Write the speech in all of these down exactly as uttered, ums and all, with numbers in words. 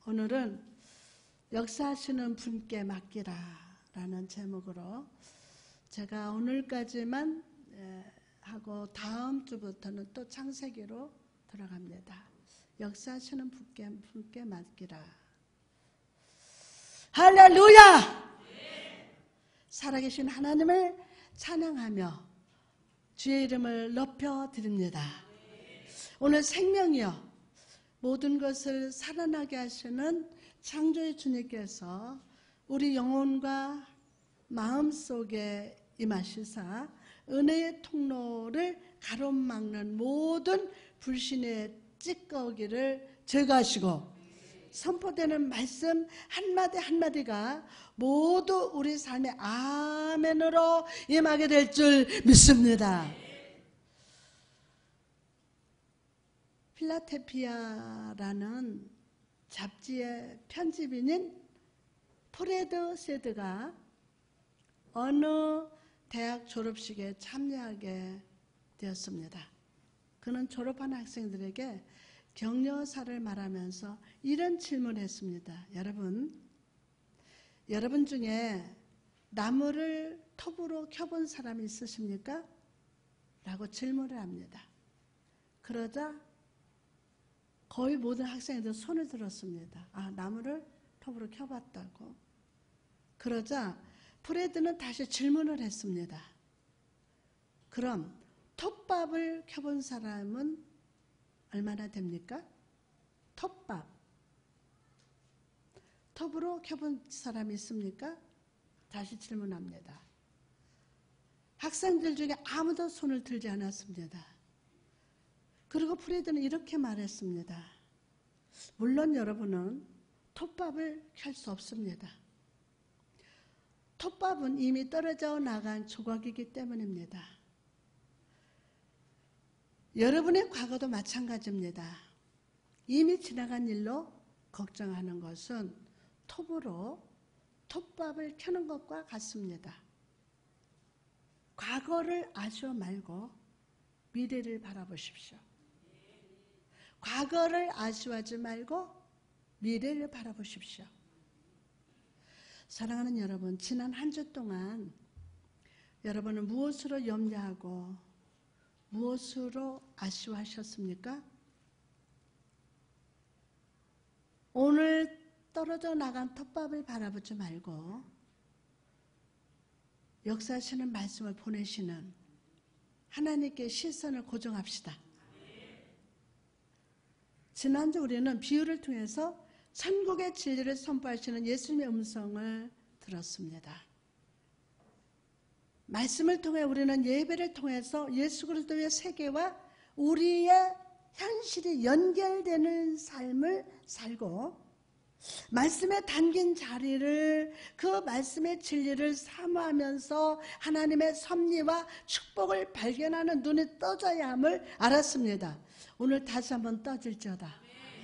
오늘은 역사하시는 분께 맡기라 라는 제목으로 제가 오늘까지만 하고 다음 주부터는 또 창세기로 들어갑니다. 역사하시는 분께, 분께 맡기라. 할렐루야! 살아계신 하나님을 찬양하며 주의 이름을 높여드립니다. 오늘 생명이여 모든 것을 살아나게 하시는 창조의 주님께서 우리 영혼과 마음속에 임하시사 은혜의 통로를 가로막는 모든 불신의 찌꺼기를 제거하시고 선포되는 말씀 한마디 한마디가 모두 우리 삶의 아멘으로 임하게 될 줄 믿습니다. 필라델피아라는 잡지의 편집인인 프레드 세드가 어느 대학 졸업식에 참여하게 되었습니다. 그는 졸업한 학생들에게 격려사를 말하면서 이런 질문을 했습니다. 여러분, 여러분 중에 나무를 톱으로 켜본 사람이 있으십니까? 라고 질문을 합니다. 그러자 거의 모든 학생들 손을 들었습니다. 아, 나무를 톱으로 켜봤다고. 그러자 프레드는 다시 질문을 했습니다. 그럼 톱밥을 켜본 사람은 얼마나 됩니까? 톱밥. 톱으로 켜본 사람이 있습니까? 다시 질문합니다. 학생들 중에 아무도 손을 들지 않았습니다. 그리고 프레드는 이렇게 말했습니다. 물론 여러분은 톱밥을 켤 수 없습니다. 톱밥은 이미 떨어져 나간 조각이기 때문입니다. 여러분의 과거도 마찬가지입니다. 이미 지나간 일로 걱정하는 것은 톱으로 톱밥을 켜는 것과 같습니다. 과거를 아쉬워 말고 미래를 바라보십시오. 과거를 아쉬워하지 말고 미래를 바라보십시오. 사랑하는 여러분, 지난 한 주 동안 여러분은 무엇으로 염려하고 무엇으로 아쉬워하셨습니까? 오늘 떨어져 나간 톱밥을 바라보지 말고 역사하시는 말씀을 보내시는 하나님께 시선을 고정합시다. 지난주 우리는 비유를 통해서 천국의 진리를 선포하시는 예수님의 음성을 들었습니다. 말씀을 통해 우리는 예배를 통해서 예수 그리스도의 세계와 우리의 현실이 연결되는 삶을 살고 말씀에 담긴 자리를 그 말씀의 진리를 사모하면서 하나님의 섭리와 축복을 발견하는 눈이 떠져야 함을 알았습니다. 오늘 다시 한번 떠질지어다.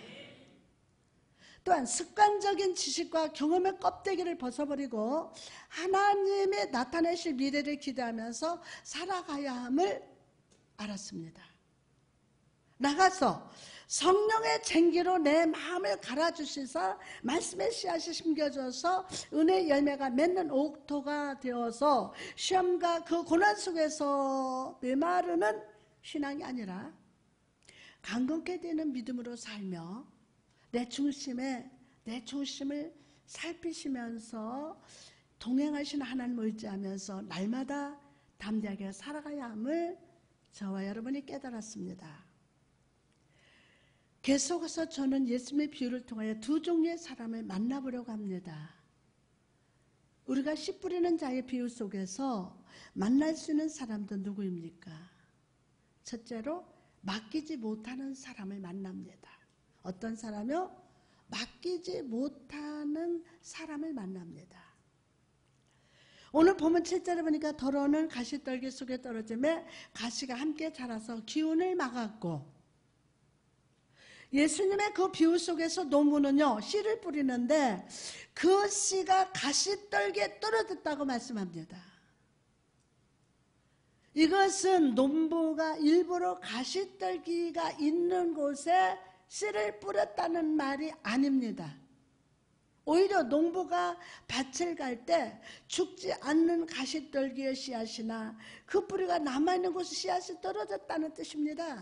또한 습관적인 지식과 경험의 껍데기를 벗어버리고 하나님의 나타내실 미래를 기대하면서 살아가야 함을 알았습니다. 나가서 성령의 쟁기로 내 마음을 갈아주시사 말씀의 씨앗이 심겨져서 은혜의 열매가 맺는 옥토가 되어서 시험과 그 고난 속에서 메마르는 신앙이 아니라 강건케 되는 믿음으로 살며 내 중심에 내 중심을 살피시면서 동행하시는 하나님을 의지하면서 날마다 담대하게 살아가야 함을 저와 여러분이 깨달았습니다. 계속해서 저는 예수님의 비유를 통하여 두 종류의 사람을 만나보려고 합니다. 우리가 씨 뿌리는 자의 비유 속에서 만날 수 있는 사람도 누구입니까? 첫째로 맡기지 못하는 사람을 만납니다. 어떤 사람이요? 맡기지 못하는 사람을 만납니다. 오늘 보면 칠 절에 보니까 더러는 가시떨기 속에 떨어지며 가시가 함께 자라서 기운을 막았고, 예수님의 그 비유 속에서 농부는요 씨를 뿌리는데 그 씨가 가시떨기에 떨어졌다고 말씀합니다. 이것은 농부가 일부러 가시떨기가 있는 곳에 씨를 뿌렸다는 말이 아닙니다. 오히려 농부가 밭을 갈 때 죽지 않는 가시떨기의 씨앗이나 그 뿌리가 남아있는 곳에 씨앗이 떨어졌다는 뜻입니다.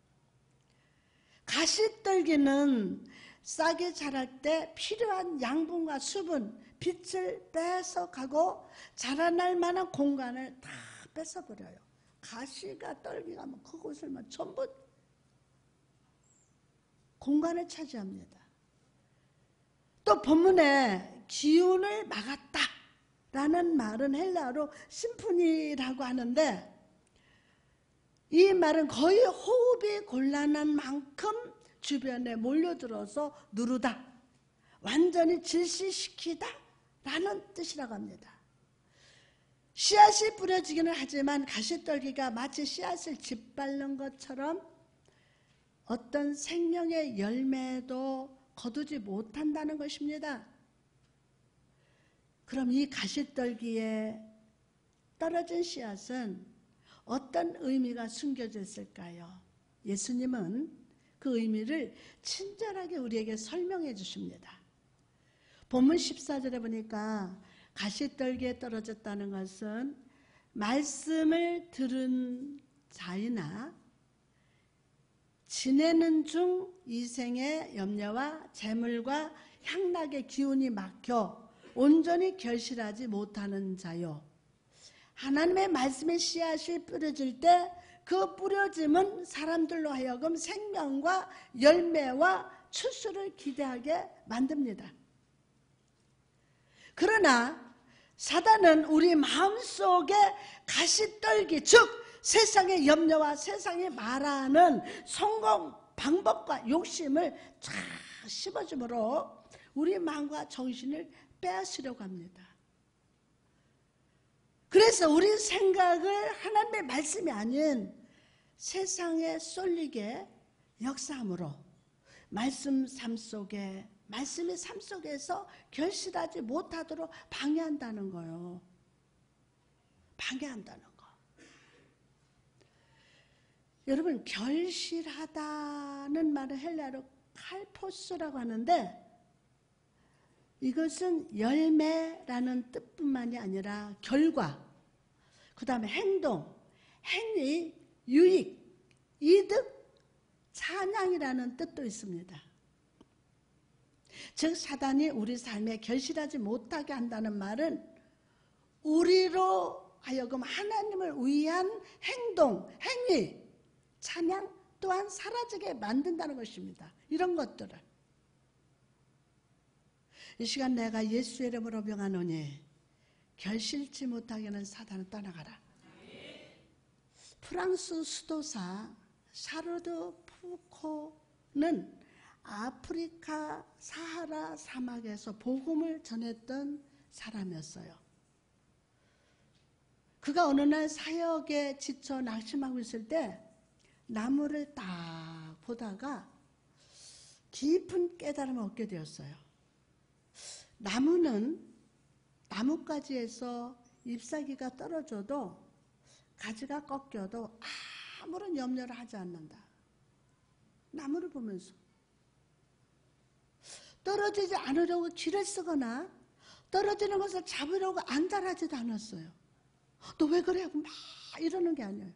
가시떨기는 싹이 자랄 때 필요한 양분과 수분, 빛을 뺏어가고 자라날 만한 공간을 다 뺏어버려요. 가시가 떨기가 뭐 그곳을 뭐 전부 공간을 차지합니다. 또 본문에 기운을 막았다 라는 말은 헬라어로 심푸니라고 하는데, 이 말은 거의 호흡이 곤란한 만큼 주변에 몰려들어서 누르다, 완전히 질시시키다 라는 뜻이라고 합니다. 씨앗이 뿌려지기는 하지만 가시떨기가 마치 씨앗을 짓밟는 것처럼 어떤 생명의 열매도 거두지 못한다는 것입니다. 그럼 이 가시떨기에 떨어진 씨앗은 어떤 의미가 숨겨져 있을까요? 예수님은 그 의미를 친절하게 우리에게 설명해 주십니다. 본문 십사 절에 보니까 가시떨기에 떨어졌다는 것은 말씀을 들은 자이나 지내는 중 이생의 염려와 재물과 향락의 기운이 막혀 온전히 결실하지 못하는 자요. 하나님의 말씀의 씨앗이 뿌려질 때 그 뿌려짐은 사람들로 하여금 생명과 열매와 추수를 기대하게 만듭니다. 그러나 사단은 우리 마음속에 가시떨기, 즉 세상의 염려와 세상이 말하는 성공 방법과 욕심을 쫙 씹어줌으로 우리 마음과 정신을 빼앗으려고 합니다. 그래서 우리 생각을 하나님의 말씀이 아닌 세상에 쏠리게 역사함으로 말씀 삶 속에, 말씀의 삶 속에서 결실하지 못하도록 방해한다는 거예요. 방해한다는 거. 여러분, 결실하다는 말은 헬라어로 칼포스라고 하는데, 이것은 열매라는 뜻뿐만이 아니라 결과, 그 다음에 행동, 행위, 유익, 이득, 찬양이라는 뜻도 있습니다. 즉 사단이 우리 삶에 결실하지 못하게 한다는 말은 우리로 하여금 하나님을 위한 행동, 행위, 찬양 또한 사라지게 만든다는 것입니다. 이런 것들을. 이 시간 내가 예수 이름으로 명하노니 결실치 못하게 하는 사단을 떠나가라. 프랑스 수도사 샤르드 푸코는 아프리카 사하라 사막에서 복음을 전했던 사람이었어요. 그가 어느 날 사역에 지쳐 낙심하고 있을 때 나무를 딱 보다가 깊은 깨달음을 얻게 되었어요. 나무는 나뭇가지에서 잎사귀가 떨어져도 가지가 꺾여도 아무런 염려를 하지 않는다. 나무를 보면서 떨어지지 않으려고 길을 쓰거나 떨어지는 것을 잡으려고 안달하지도 않았어요. 너 왜 그래? 하고 막 이러는 게 아니에요.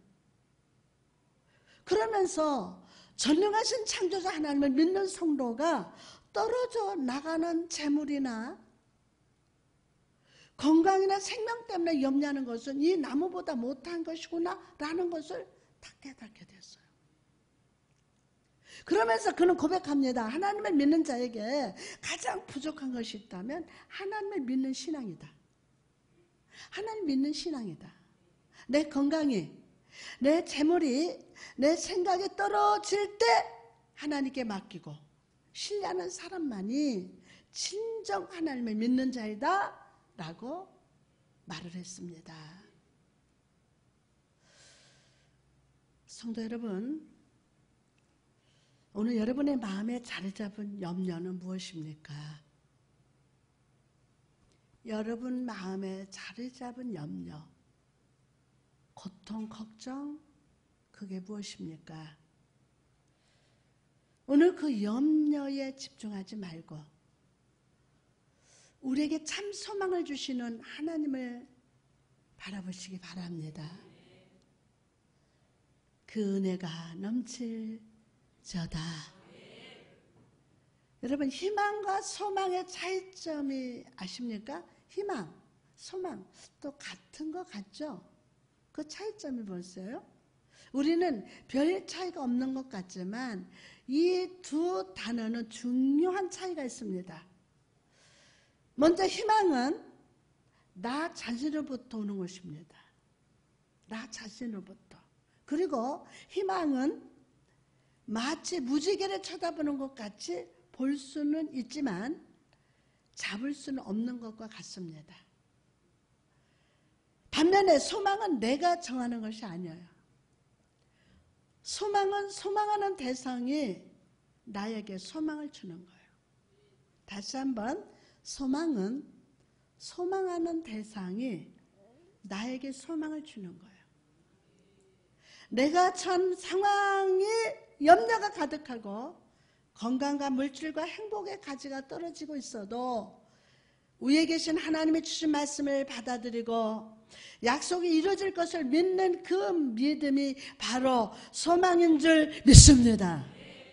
그러면서 전능하신 창조자 하나님을 믿는 성도가 떨어져 나가는 재물이나 건강이나 생명 때문에 염려하는 것은 이 나무보다 못한 것이구나 라는 것을 다 깨닫게 됐어요. 그러면서 그는 고백합니다. 하나님을 믿는 자에게 가장 부족한 것이 있다면 하나님을 믿는 신앙이다. 하나님 믿는 신앙이다. 내 건강이, 내 재물이, 내 생각이 떨어질 때 하나님께 맡기고 신뢰하는 사람만이 진정 하나님을 믿는 자이다 라고 말을 했습니다. 성도 여러분, 오늘 여러분의 마음에 자리 잡은 염려는 무엇입니까? 여러분 마음에 자리 잡은 염려, 고통, 걱정, 그게 무엇입니까? 오늘 그 염려에 집중하지 말고 우리에게 참 소망을 주시는 하나님을 바라보시기 바랍니다. 그 은혜가 넘칠 저다. 여러분, 희망과 소망의 차이점이 아십니까? 희망, 소망 또 같은 것 같죠? 그 차이점이 뭐였어요? 우리는 별 차이가 없는 것 같지만 이 두 단어는 중요한 차이가 있습니다. 먼저 희망은 나 자신으로부터 오는 것입니다. 나 자신으로부터. 그리고 희망은 마치 무지개를 쳐다보는 것 같이 볼 수는 있지만 잡을 수는 없는 것과 같습니다. 반면에 소망은 내가 정하는 것이 아니에요. 소망은 소망하는 대상이 나에게 소망을 주는 거예요. 다시 한번, 소망은 소망하는 대상이 나에게 소망을 주는 거예요. 내가 처한 상황이 염려가 가득하고 건강과 물질과 행복의 가치가 떨어지고 있어도 위에 계신 하나님이 주신 말씀을 받아들이고 약속이 이루어질 것을 믿는 그 믿음이 바로 소망인 줄 믿습니다.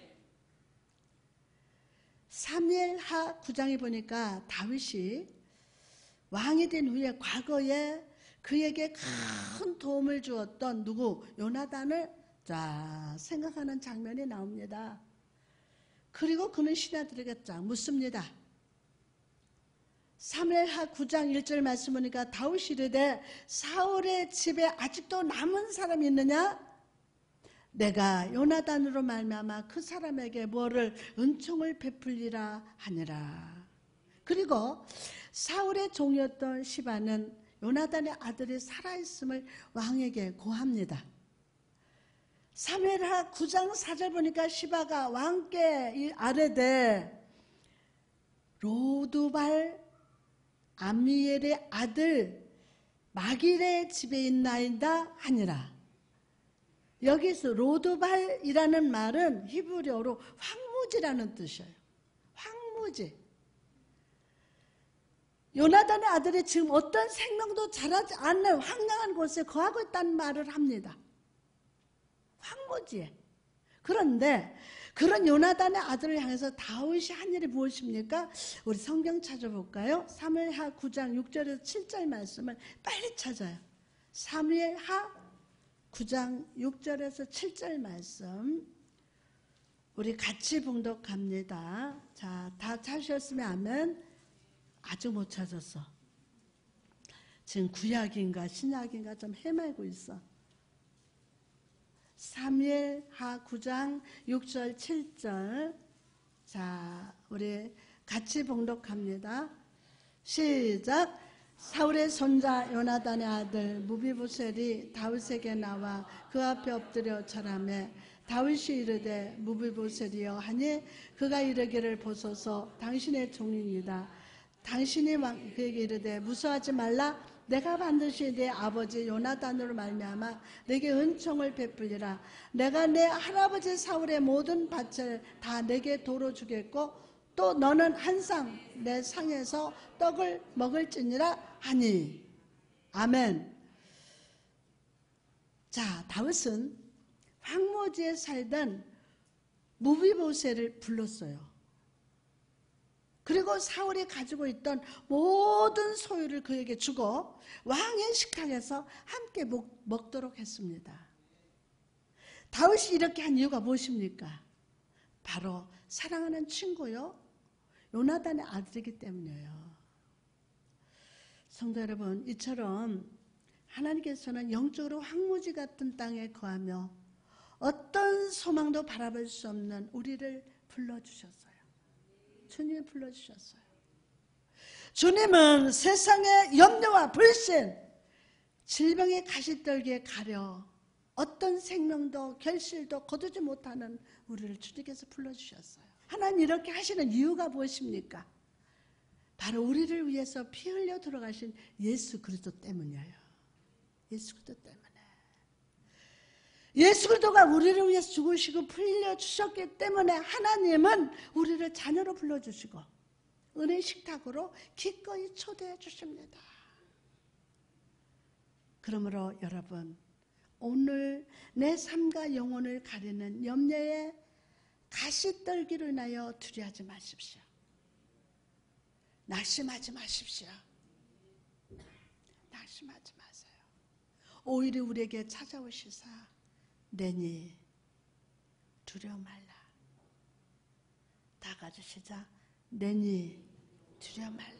사무엘하 구 장에 보니까 다윗이 왕이 된 후에 과거에 그에게 큰 도움을 주었던 누구? 요나단을 자 생각하는 장면이 나옵니다. 그리고 그는 신하들에게 묻습니다. 사무엘하 구 장 일 절 말씀 보니까 다윗이 이르되 사울의 집에 아직도 남은 사람이 있느냐? 내가 요나단으로 말미암아 그 사람에게 뭐를 은총을 베풀리라 하니라. 그리고 사울의 종이었던 시바는 요나단의 아들이 살아있음을 왕에게 고합니다. 사무엘하 구 장 사 절 보니까 시바가 왕께 아뢰되 로두발 암미엘의 아들 마길의 집에 있나이다 하니라. 여기서 로두발이라는 말은 히브리어로 황무지라는 뜻이에요. 황무지. 요나단의 아들이 지금 어떤 생명도 자라지 않는 황량한 곳에 거하고 있다는 말을 합니다. 황무지에. 그런데 그런 요나단의 아들을 향해서 다윗이 한 일이 무엇입니까? 우리 성경 찾아볼까요? 사무엘하 구 장 육 절에서 칠 절 말씀을 빨리 찾아요. 사무엘하 구 장 육 절에서 칠 절 말씀 우리 같이 봉독합니다. 자, 다 찾으셨으면 아멘. 아직 못 찾았어. 지금 구약인가 신약인가 좀 헤매고 있어. 사무엘하 구 장 육 절 칠 절 자 우리 같이 봉독합니다. 시작. 사울의 손자 요나단의 아들 무비보셋이 다윗에게 나와 그 앞에 엎드려 절하매 다윗이 이르되 무비보셋이여 하니 그가 이르기를 보소서 당신의 종입니다. 당신이 왕, 그에게 이르되 무서워하지 말라. 내가 반드시 내 아버지 요나단으로 말미암아 내게 은총을 베풀리라. 내가 내 할아버지 사울의 모든 밭을 다 내게 도로 주겠고 또 너는 항상 내 상에서 떡을 먹을지니라 하니. 아멘. 자, 다윗은 황무지에 살던 무비보셋을 불렀어요. 그리고 사울이 가지고 있던 모든 소유를 그에게 주고 왕의 식탁에서 함께 먹, 먹도록 했습니다. 다윗이 이렇게 한 이유가 무엇입니까? 바로 사랑하는 친구요 요나단의 아들이기 때문이에요. 성도 여러분, 이처럼 하나님께서는 영적으로 황무지 같은 땅에 거하며 어떤 소망도 바라볼 수 없는 우리를 불러주셨어요. 주님이 불러주셨어요. 주님은 세상의 염려와 불신, 질병의 가시떨기에 가려 어떤 생명도 결실도 거두지 못하는 우리를 주님께서 불러주셨어요. 하나님 이렇게 하시는 이유가 무엇입니까? 바로 우리를 위해서 피 흘려 들어가신 예수 그리스도 때문이에요. 예수 그리스도 때문에. 예수 그리스도가 우리를 위해서 죽으시고 피 흘려 주셨기 때문에 하나님은 우리를 자녀로 불러주시고 은혜 식탁으로 기꺼이 초대해 주십니다. 그러므로 여러분, 오늘 내 삶과 영혼을 가리는 염려에 가시떨기를 인하여 두려워하지 마십시오. 낙심하지 마십시오. 낙심하지 마세요. 오히려 우리에게 찾아오시사 내니 두려워 말라. 다 같이 시작. 내니 두려워 말라.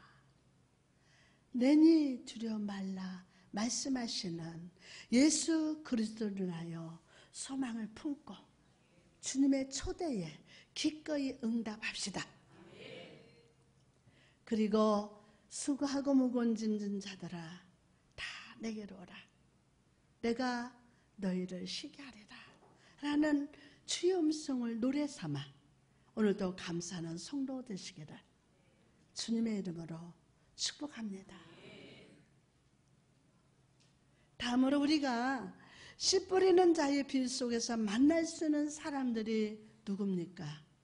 내니 두려워 말라 말씀하시는 예수 그리스도를 인하여 소망을 품고 주님의 초대에 기꺼이 응답합시다. 그리고 수고하고 무거운 짐진 자들아 다 내게로 오라. 내가 너희를 쉬게 하리라 라는 주의 음성을 노래 삼아 오늘도 감사하는 성도 되시기를 주님의 이름으로 축복합니다. 다음으로 우리가 씨 뿌리는 자의 빛 속에서 만날 수 있는 사람들이 누굽니까?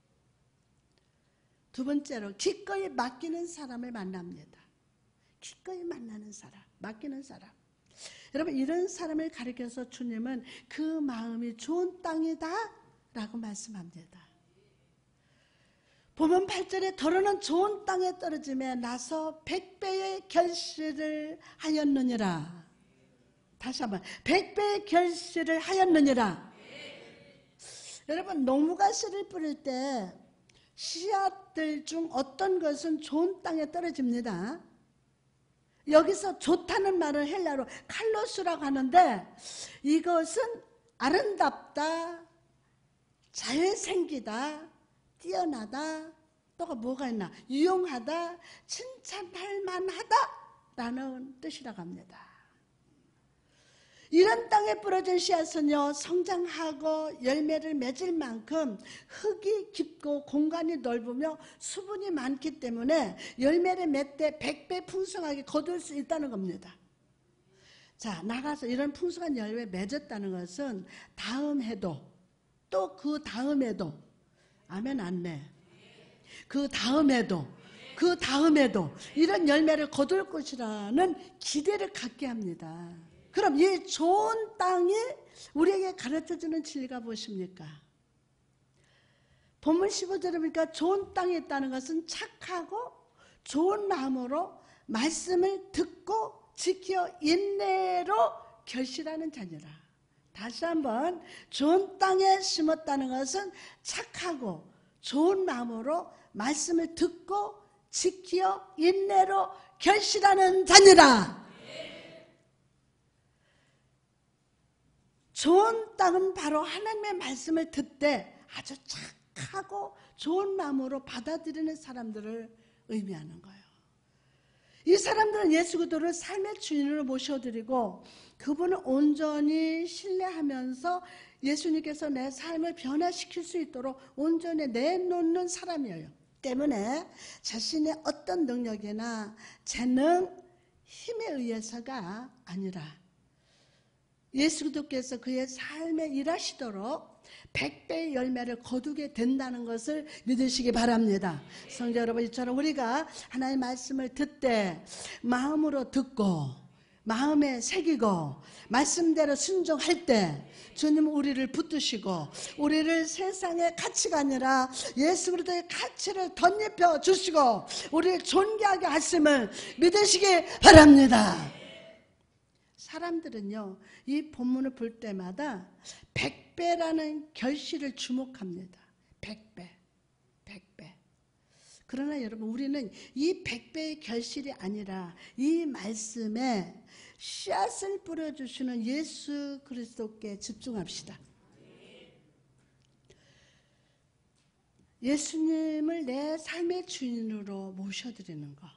두 번째로 기꺼이 맡기는 사람을 만납니다. 기꺼이 만나는 사람, 맡기는 사람. 여러분, 이런 사람을 가리켜서 주님은 그 마음이 좋은 땅이다 라고 말씀합니다. 보면 팔 절에 더러는 좋은 땅에 떨어짐에 나서 백배의 결실을 하였느니라. 다시 한번 백배의 결실을 하였느니라. 여러분, 농부가 씨를 뿌릴 때 씨앗들 중 어떤 것은 좋은 땅에 떨어집니다. 여기서 좋다는 말은 헬라로 칼로스라고 하는데 이것은 아름답다, 잘생기다, 뛰어나다, 또가 뭐가 있나, 유용하다, 칭찬할 만하다 라는 뜻이라고 합니다. 이런 땅에 뿌려진 씨앗은요, 성장하고 열매를 맺을 만큼 흙이 깊고 공간이 넓으며 수분이 많기 때문에 열매를 맺되 백배 풍성하게 거둘 수 있다는 겁니다. 자, 나가서 이런 풍성한 열매 맺었다는 것은 다음 해도 또 그 다음에도, 아멘 안네, 그 다음에도 그 다음에도 이런 열매를 거둘 것이라는 기대를 갖게 합니다. 그럼 이 좋은 땅이 우리에게 가르쳐주는 진리가 무엇입니까? 본문 십오 절에 보니까 좋은 땅에 있다는 것은 착하고 좋은 마음으로 말씀을 듣고 지켜 인내로 결실하는 자녀라. 다시 한번, 좋은 땅에 심었다는 것은 착하고 좋은 마음으로 말씀을 듣고 지켜 인내로 결실하는 자녀라. 좋은 땅은 바로 하나님의 말씀을 듣되 아주 착하고 좋은 마음으로 받아들이는 사람들을 의미하는 거예요. 이 사람들은 예수 그리스도를 삶의 주인으로 모셔드리고 그분을 온전히 신뢰하면서 예수님께서 내 삶을 변화시킬 수 있도록 온전히 내놓는 사람이에요. 때문에 자신의 어떤 능력이나 재능, 힘에 의해서가 아니라 예수 그리스도께서 그의 삶에 일하시도록 백배의 열매를 거두게 된다는 것을 믿으시기 바랍니다. 성도 여러분, 이처럼 우리가 하나님의 말씀을 듣되 마음으로 듣고 마음에 새기고 말씀대로 순종할 때 주님은 우리를 붙드시고 우리를 세상의 가치가 아니라 예수 그리스도의 가치를 덧입혀 주시고 우리를 존귀하게 하심을 믿으시기 바랍니다. 사람들은요, 이 본문을 볼 때마다 백배라는 결실을 주목합니다. 백배, 백배. 그러나 여러분, 우리는 이 백배의 결실이 아니라 이 말씀에 씨앗을 뿌려주시는 예수 그리스도께 집중합시다. 예수님을 내 삶의 주인으로 모셔드리는 것,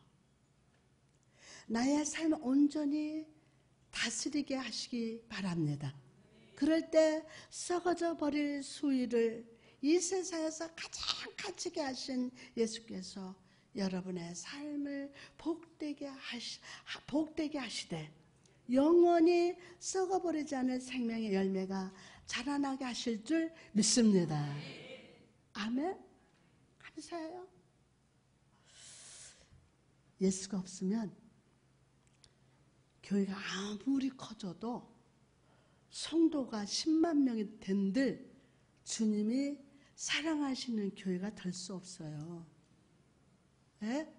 나의 삶을 온전히 다스리게 하시기 바랍니다. 그럴 때 썩어져 버릴 수위를 이 세상에서 가장 가치게 하신 예수께서 여러분의 삶을 복되게 하시, 복되게 하시되 영원히 썩어버리지 않을 생명의 열매가 자라나게 하실 줄 믿습니다. 아멘. 감사해요. 예수가 없으면 교회가 아무리 커져도 성도가 십만 명이 된들 주님이 사랑하시는 교회가 될 수 없어요. 예?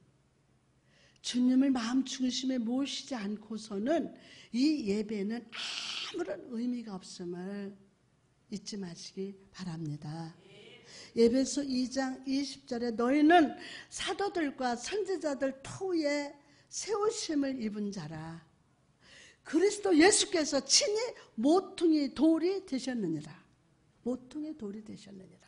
주님을 마음 중심에 모시지 않고서는 이 예배는 아무런 의미가 없음을 잊지 마시기 바랍니다. 에베소 이 장 이십 절에 너희는 사도들과 선지자들 터위에 세우심을 입은 자라. 그리스도 예수께서 친히 모퉁이 돌이 되셨느니라. 모퉁이 돌이 되셨느니라.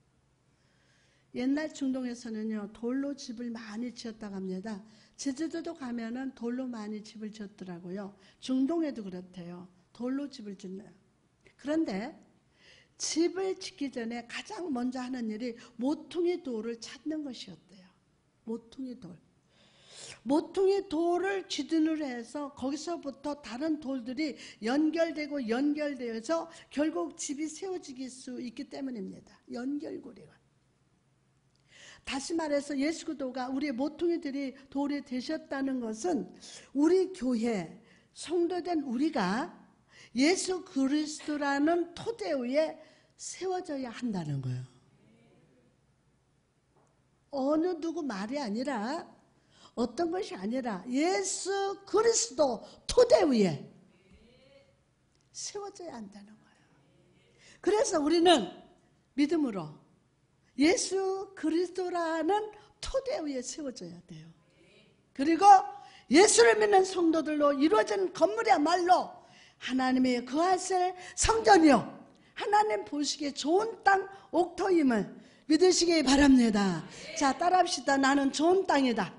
옛날 중동에서는요, 돌로 집을 많이 지었다고 합니다. 제주도도 가면은 돌로 많이 집을 지었더라고요. 중동에도 그렇대요. 돌로 집을 짓네요. 그런데 집을 짓기 전에 가장 먼저 하는 일이 모퉁이 돌을 찾는 것이었대요. 모퉁이 돌. 모퉁이 돌을 기준으로 해서 거기서부터 다른 돌들이 연결되고 연결되어서 결국 집이 세워질 수 있기 때문입니다. 연결고리가. 다시 말해서 예수 그리스도가 우리의 모퉁이들이 돌이 되셨다는 것은 우리 교회 성도된 우리가 예수 그리스도라는 토대 위에 세워져야 한다는 거예요. 어느 누구 말이 아니라 어떤 것이 아니라 예수 그리스도 토대 위에 세워져야 한다는 거예요. 그래서 우리는 믿음으로 예수 그리스도라는 토대 위에 세워져야 돼요. 그리고 예수를 믿는 성도들로 이루어진 건물이야말로 하나님의 거하실 성전이요 하나님 보시기에 좋은 땅 옥토임을 믿으시기 바랍니다. 자, 따라합시다. 나는 좋은 땅이다.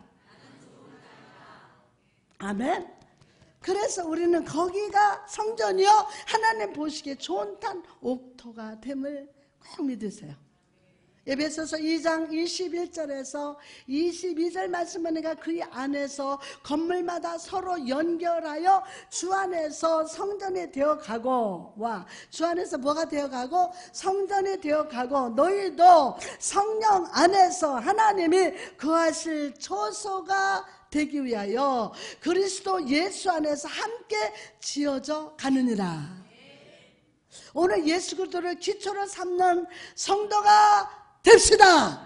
아멘. 그래서 우리는 거기가 성전이요 하나님 보시기에 좋은 땅 옥토가 됨을 꼭 믿으세요. 에베소서 이 장 이십일 절에서 이십이 절 말씀하니까 그 안에서 건물마다 서로 연결하여 주 안에서 성전이 되어가고 와 주 안에서 뭐가 되어가고 성전이 되어가고 너희도 성령 안에서 하나님이 거하실 처소가 되기 위하여 그리스도 예수 안에서 함께 지어져 가느니라. 오늘 예수 그리스도를 기초로 삼는 성도가 됩시다.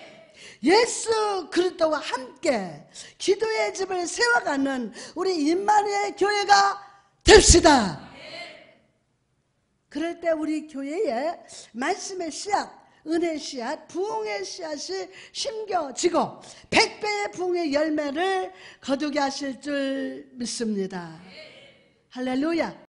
예수 그리스도와 함께 기도의 집을 세워가는 우리 임마누엘 교회가 됩시다. 그럴 때 우리 교회에 말씀의 씨앗, 은혜의 씨앗, 부흥의 씨앗이 심겨지고 백배의 부흥의 열매를 거두게 하실 줄 믿습니다. 할렐루야.